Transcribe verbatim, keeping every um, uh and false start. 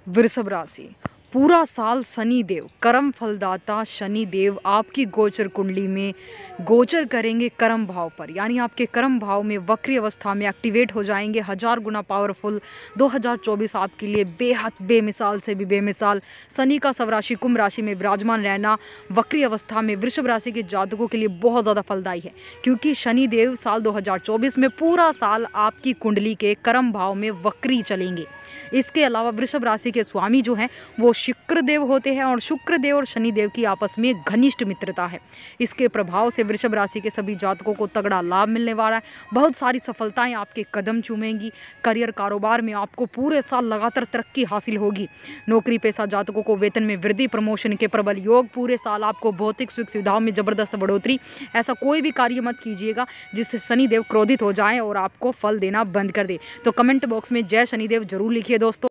वृषभ राशि। पूरा साल शनि देव कर्म फलदाता शनि देव आपकी गोचर कुंडली में गोचर करेंगे कर्म भाव पर, यानी आपके कर्म भाव में वक्री अवस्था में एक्टिवेट हो जाएंगे। हजार गुना पावरफुल दो हज़ार चौबीस आपके लिए बेहद बेमिसाल से भी बेमिसाल। शनि का स्वराशि कुंभ राशि में विराजमान रहना वक्री अवस्था में वृषभ राशि के जातकों के लिए बहुत ज़्यादा फलदायी है, क्योंकि शनि देव साल दो हज़ार चौबीस में पूरा साल आपकी कुंडली के कर्म भाव में वक्री चलेंगे। इसके अलावा वृषभ राशि के स्वामी जो हैं वो शुक्र देव होते हैं, और शुक्र देव और शनि देव की आपस में घनिष्ठ मित्रता है। इसके प्रभाव से वृषभ राशि के सभी जातकों को तगड़ा लाभ मिलने वाला है। बहुत सारी सफलताएं आपके कदम चूमेंगी। करियर कारोबार में आपको पूरे साल लगातार तरक्की हासिल होगी। नौकरी पेशा जातकों को वेतन में वृद्धि, प्रमोशन के प्रबल योग। पूरे साल आपको भौतिक सुख सुविधाओं में जबरदस्त बढ़ोतरी। ऐसा कोई भी कार्य मत कीजिएगा जिससे शनिदेव क्रोधित हो जाएं और आपको फल देना बंद कर दे। तो कमेंट बॉक्स में जय शनिदेव जरूर लिखिए दोस्तों।